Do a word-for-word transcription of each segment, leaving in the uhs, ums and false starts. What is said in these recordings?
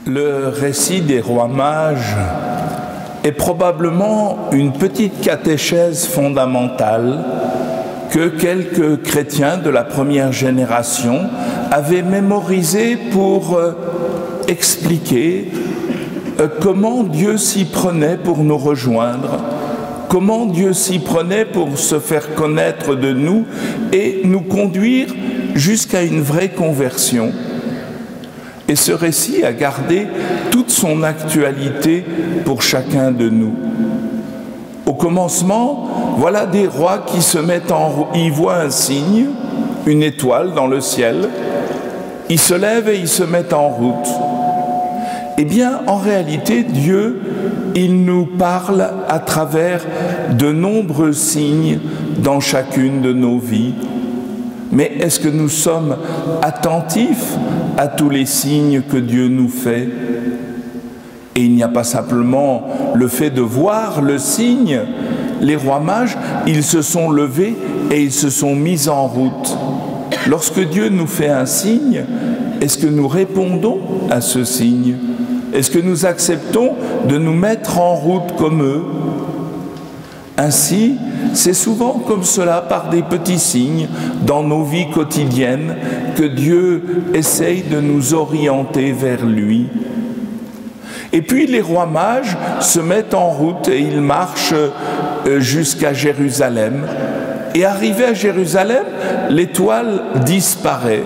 Le récit des rois mages est probablement une petite catéchèse fondamentale que quelques chrétiens de la première génération avaient mémorisée pour euh, expliquer euh, comment Dieu s'y prenait pour nous rejoindre, comment Dieu s'y prenait pour se faire connaître de nous et nous conduire jusqu'à une vraie conversion. Et ce récit a gardé toute son actualité pour chacun de nous. Au commencement, voilà des rois qui se mettent en route. Ils voient un signe, une étoile dans le ciel. Ils se lèvent et ils se mettent en route. Eh bien, en réalité, Dieu, il nous parle à travers de nombreux signes dans chacune de nos vies. Mais est-ce que nous sommes attentifs à tous les signes que Dieu nous fait? Et il n'y a pas simplement le fait de voir le signe. Les rois mages, ils se sont levés et ils se sont mis en route. Lorsque Dieu nous fait un signe, est-ce que nous répondons à ce signe? Est-ce que nous acceptons de nous mettre en route comme eux? Ainsi, c'est souvent comme cela, par des petits signes, dans nos vies quotidiennes, que Dieu essaye de nous orienter vers lui. Et puis les rois mages se mettent en route et ils marchent jusqu'à Jérusalem. Et arrivés à Jérusalem, l'étoile disparaît.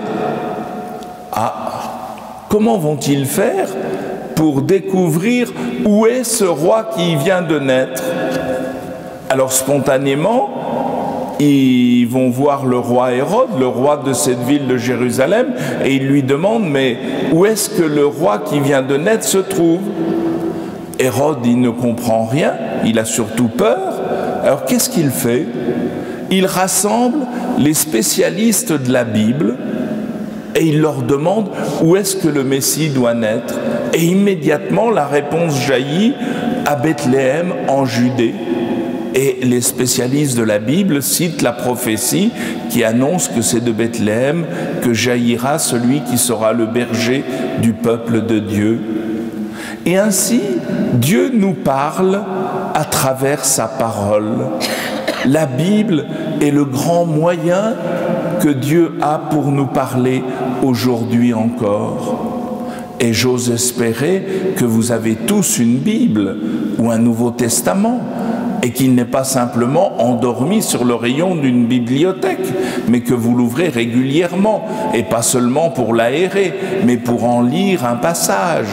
Ah, comment vont-ils faire pour découvrir où est ce roi qui vient de naître? Alors spontanément, ils vont voir le roi Hérode, le roi de cette ville de Jérusalem, et ils lui demandent, mais où est-ce que le roi qui vient de naître se trouve? Hérode, il ne comprend rien, il a surtout peur. Alors qu'est-ce qu'il fait? Il rassemble les spécialistes de la Bible et il leur demande où est-ce que le Messie doit naître. Et immédiatement, la réponse jaillit à Bethléem en Judée. Et les spécialistes de la Bible citent la prophétie qui annonce que c'est de Bethléem que jaillira celui qui sera le berger du peuple de Dieu. Et ainsi, Dieu nous parle à travers sa parole. La Bible est le grand moyen que Dieu a pour nous parler aujourd'hui encore. Et j'ose espérer que vous avez tous une Bible ou un Nouveau Testament, et qu'il n'est pas simplement endormi sur le rayon d'une bibliothèque, mais que vous l'ouvrez régulièrement, et pas seulement pour l'aérer, mais pour en lire un passage.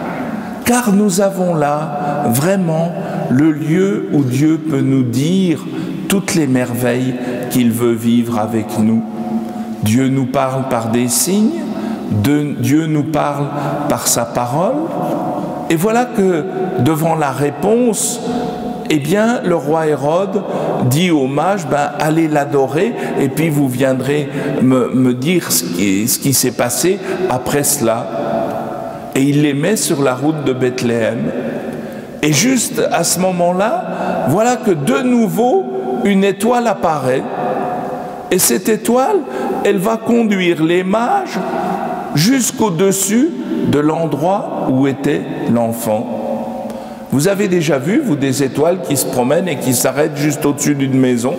Car nous avons là vraiment le lieu où Dieu peut nous dire toutes les merveilles qu'il veut vivre avec nous. Dieu nous parle par des signes, Dieu nous parle par sa parole, et voilà que devant la réponse, eh bien, le roi Hérode dit aux mages, ben, allez l'adorer, et puis vous viendrez me, me dire ce qui, ce qui s'est passé après cela. Et il les met sur la route de Bethléem. Et juste à ce moment-là, voilà que de nouveau, une étoile apparaît. Et cette étoile, elle va conduire les mages jusqu'au-dessus de l'endroit où était l'enfant. Vous avez déjà vu, vous, des étoiles qui se promènent et qui s'arrêtent juste au-dessus d'une maison?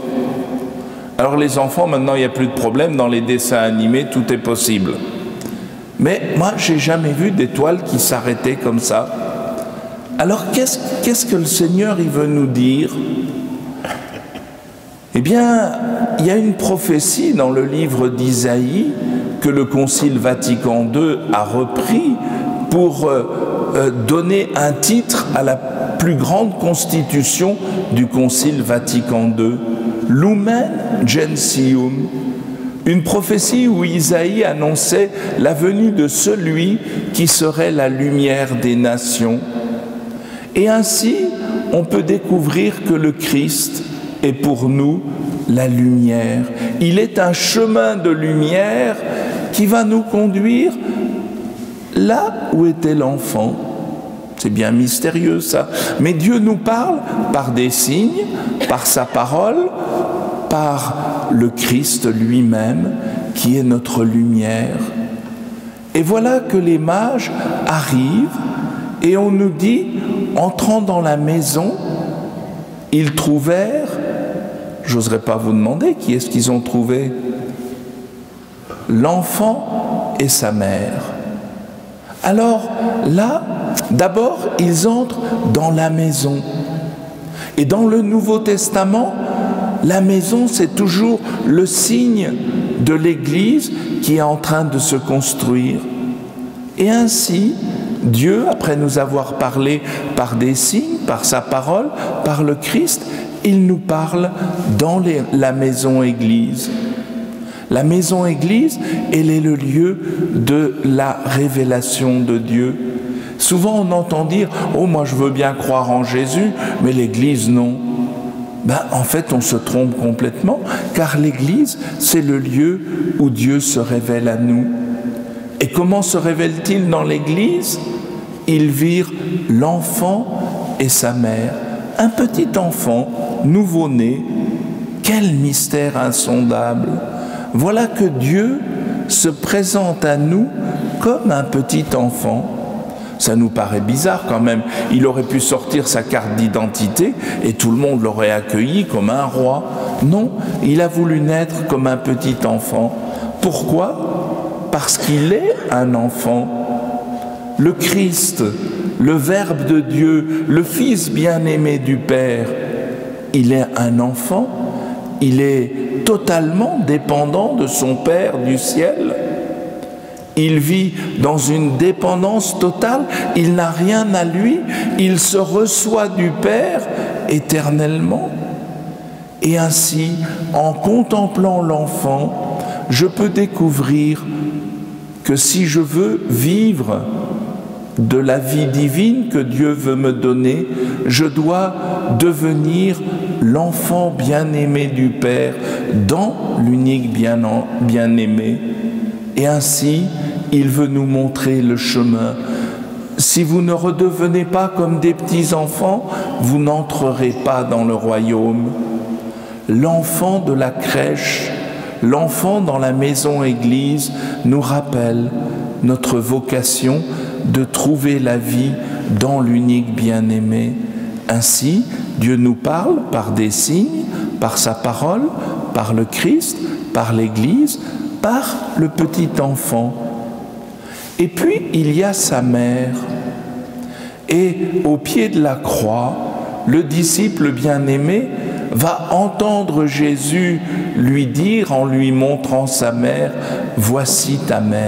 Alors les enfants, maintenant, il n'y a plus de problème, dans les dessins animés, tout est possible. Mais moi, j'ai jamais vu d'étoiles qui s'arrêtaient comme ça. Alors qu'est-ce, qu'est-ce que le Seigneur il veut nous dire? Eh bien, il y a une prophétie dans le livre d'Isaïe que le Concile Vatican deux a repris pour euh, euh, donner un titre à la plus grande constitution du Concile Vatican deux, Lumen Gentium, une prophétie où Isaïe annonçait la venue de celui qui serait la lumière des nations. Et ainsi, on peut découvrir que le Christ est pour nous la lumière. Il est un chemin de lumière qui va nous conduire là où était l'enfant. C'est bien mystérieux ça. Mais Dieu nous parle par des signes, par sa parole, par le Christ lui-même qui est notre lumière. Et voilà que les mages arrivent et on nous dit, entrant dans la maison, ils trouvèrent, j'oserais pas vous demander qui est-ce qu'ils ont trouvé, l'enfant et sa mère. Alors là, d'abord, ils entrent dans la maison. Et dans le Nouveau Testament, la maison, c'est toujours le signe de l'Église qui est en train de se construire. Et ainsi, Dieu, après nous avoir parlé par des signes, par sa parole, par le Christ, il nous parle dans les, la maison-église. La maison-église, elle est le lieu de la révélation de Dieu. Souvent on entend dire « Oh, moi je veux bien croire en Jésus, mais l'Église non ». Ben, en fait, on se trompe complètement, car l'Église, c'est le lieu où Dieu se révèle à nous. Et comment se révèle-t-il dans l'Église? Ils virent l'enfant et sa mère, un petit enfant, nouveau-né. Quel mystère insondable! Voilà que Dieu se présente à nous comme un petit enfant. Ça nous paraît bizarre quand même. Il aurait pu sortir sa carte d'identité et tout le monde l'aurait accueilli comme un roi. Non, il a voulu naître comme un petit enfant. Pourquoi? Parce qu'il est un enfant. Le Christ, le Verbe de Dieu, le Fils bien-aimé du Père, il est un enfant, il est totalement dépendant de son Père du ciel. Il vit dans une dépendance totale, il n'a rien à lui, il se reçoit du Père éternellement. Et ainsi, en contemplant l'enfant, je peux découvrir que si je veux vivre de la vie divine que Dieu veut me donner, je dois devenir l'enfant bien-aimé du Père dans l'unique bien-aimé. Et ainsi, il veut nous montrer le chemin. Si vous ne redevenez pas comme des petits-enfants, vous n'entrerez pas dans le royaume. L'enfant de la crèche, l'enfant dans la maison-église nous rappelle notre vocation de trouver la vie dans l'unique bien-aimé. Ainsi, Dieu nous parle par des signes, par sa parole, par le Christ, par l'Église, par le petit enfant. Et puis, il y a sa mère. Et au pied de la croix, le disciple bien-aimé va entendre Jésus lui dire, en lui montrant sa mère, « Voici ta mère ».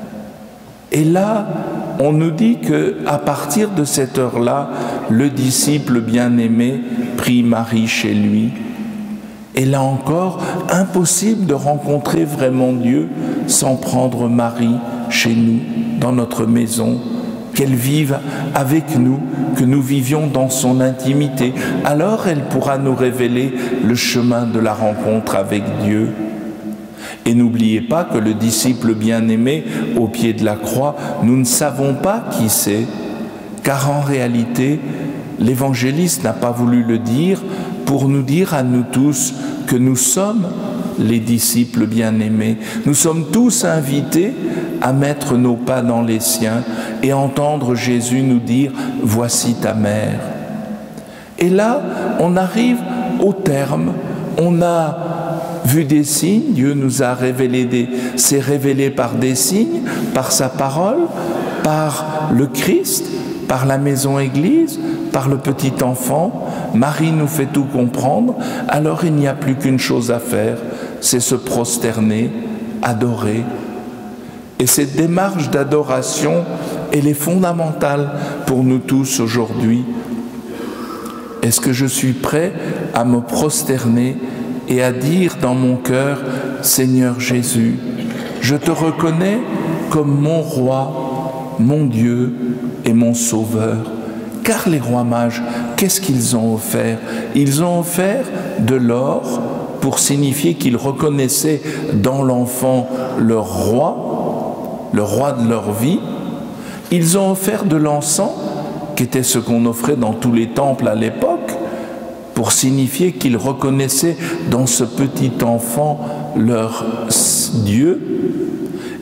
Et là, on nous dit qu'à partir de cette heure-là, le disciple bien-aimé prit Marie chez lui. Et là encore, impossible de rencontrer vraiment Dieu sans prendre Marie chez nous, dans notre maison, qu'elle vive avec nous, que nous vivions dans son intimité. Alors elle pourra nous révéler le chemin de la rencontre avec Dieu. Et n'oubliez pas que le disciple bien-aimé au pied de la croix, nous ne savons pas qui c'est, car en réalité, l'évangéliste n'a pas voulu le dire pour nous dire à nous tous que nous sommes les disciples bien-aimés. Nous sommes tous invités à mettre nos pas dans les siens et entendre Jésus nous dire « Voici ta mère ». Et là, on arrive au terme, on a vu des signes, Dieu nous a révélé des, s'est révélé par des signes, par sa parole, par le Christ, par la maison-église, par le petit enfant. Marie nous fait tout comprendre, alors il n'y a plus qu'une chose à faire, c'est se prosterner, adorer. Et cette démarche d'adoration, elle est fondamentale pour nous tous aujourd'hui. Est-ce que je suis prêt à me prosterner et à dire dans mon cœur, Seigneur Jésus, je te reconnais comme mon roi, mon Dieu et mon sauveur. Car les rois mages, qu'est-ce qu'ils ont offert? Ils ont offert de l'or pour signifier qu'ils reconnaissaient dans l'enfant leur roi, le roi de leur vie. Ils ont offert de l'encens, qui était ce qu'on offrait dans tous les temples à l'époque, pour signifier qu'ils reconnaissaient dans ce petit enfant leur Dieu.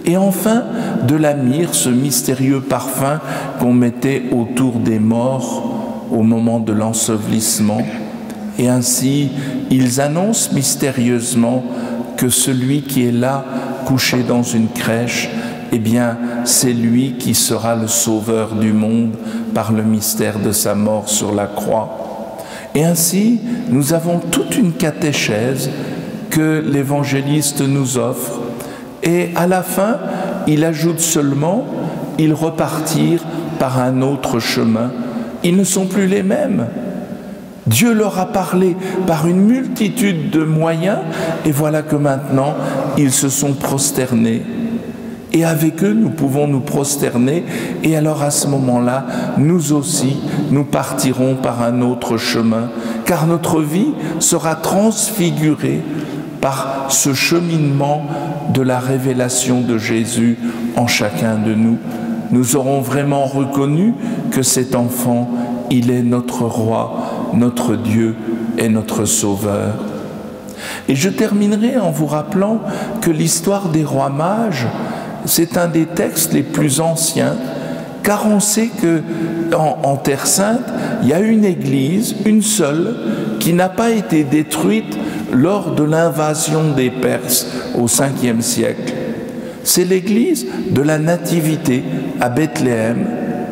Et enfin, de la myrrhe, ce mystérieux parfum qu'on mettait autour des morts au moment de l'ensevelissement. Et ainsi, ils annoncent mystérieusement que celui qui est là, couché dans une crèche, eh bien, c'est lui qui sera le sauveur du monde par le mystère de sa mort sur la croix. Et ainsi, nous avons toute une catéchèse que l'évangéliste nous offre. Et à la fin, il ajoute seulement, ils repartirent par un autre chemin. Ils ne sont plus les mêmes. Dieu leur a parlé par une multitude de moyens, et voilà que maintenant, ils se sont prosternés. Et avec eux, nous pouvons nous prosterner, et alors à ce moment-là, nous aussi, nous partirons par un autre chemin, car notre vie sera transfigurée par ce cheminement de la révélation de Jésus en chacun de nous. Nous aurons vraiment reconnu que cet enfant, il est notre roi, notre Dieu et notre Sauveur. Et je terminerai en vous rappelant que l'histoire des rois mages, c'est un des textes les plus anciens, car on sait qu'en en Terre Sainte, il y a une église, une seule, qui n'a pas été détruite lors de l'invasion des Perses au cinquième siècle. C'est l'église de la Nativité à Bethléem.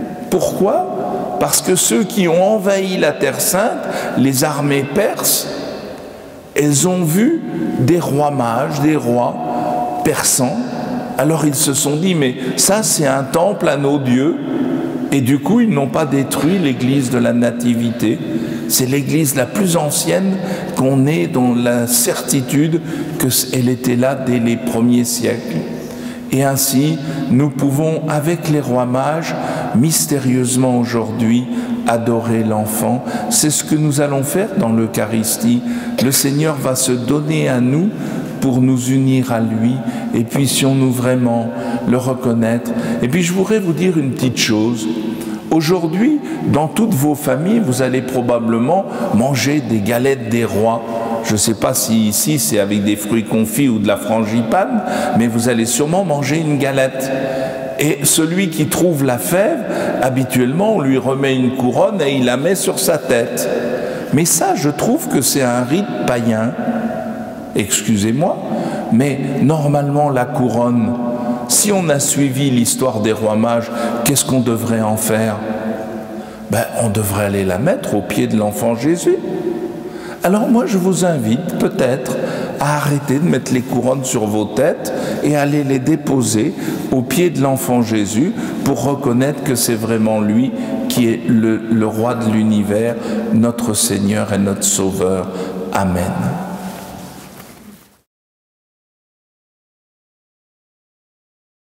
Pourquoi? Parce que ceux qui ont envahi la Terre Sainte, les armées perses, elles ont vu des rois mages, des rois persans. Alors ils se sont dit, mais ça c'est un temple à nos dieux. Et du coup, ils n'ont pas détruit l'église de la Nativité. C'est l'église la plus ancienne qu'on ait dans la certitude qu'elle était là dès les premiers siècles. Et ainsi, nous pouvons, avec les rois mages, mystérieusement aujourd'hui, adorer l'enfant. C'est ce que nous allons faire dans l'Eucharistie. Le Seigneur va se donner à nous pour nous unir à lui, et puissions-nous vraiment le reconnaître. Et puis je voudrais vous dire une petite chose. Aujourd'hui, dans toutes vos familles, vous allez probablement manger des galettes des rois. Je ne sais pas si ici c'est avec des fruits confits ou de la frangipane, mais vous allez sûrement manger une galette. Et celui qui trouve la fève, habituellement on lui remet une couronne et il la met sur sa tête. Mais ça, je trouve que c'est un rite païen. Excusez-moi, mais normalement la couronne, si on a suivi l'histoire des rois mages, qu'est-ce qu'on devrait en faire? Ben, on devrait aller la mettre au pied de l'enfant Jésus. Alors moi je vous invite peut-être à arrêter de mettre les couronnes sur vos têtes et aller les déposer au pied de l'enfant Jésus pour reconnaître que c'est vraiment lui qui est le, le roi de l'univers, notre Seigneur et notre Sauveur. Amen.